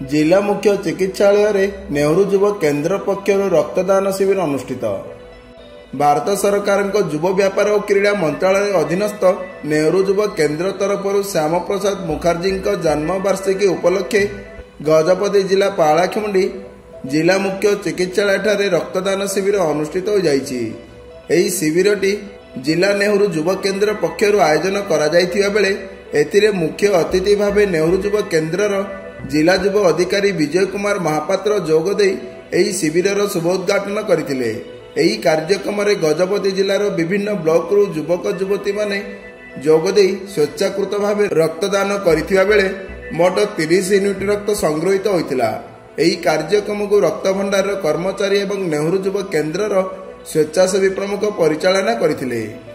जिला मुख्य चिकित्सालय नेहरू युव केन्द्र पक्षर रक्तदान शिविर अनुष्ठित। भारत सरकार युव व्यापार और क्रीड़ा मंत्रालय अधीनस्थ नेहरू युव केन्द्र तरफ श्याम प्रसाद मुखर्जी जन्म वार्षिकी उपलक्षे गजपति जिला पालाखमुंडी जिला मुख्य चिकित्सालय ठारे रक्तदान शिविर अनुष्ठित हो जाइछि। एही शिविरटी जिला नेहरू युव केन्द्र पक्षर आयोजन करा जाइथिबा बेले एथिरे मुख्य अतिथि भावे नेहरू युव केन्द्रर जिला युव अधिकारी विजय कुमार महापात्र जोगदे एही शिविरर शुभोद्घाटन करथिले। एही कार्यक्रम में गजपति जिलार विभिन्न ब्लॉक रु युवक युवती माने जोगदे स्वेच्छाकृत भावे रक्तदान करथिबा बेले मोट 30 यूनिट रक्त संग्रहित होइतिला। एही कार्यक्रम को रक्त भंडार कर्मचारी एवं नेहरू युव केन्द्रर स्वेच्छासेवी प्रमुख परिचालना करथिले।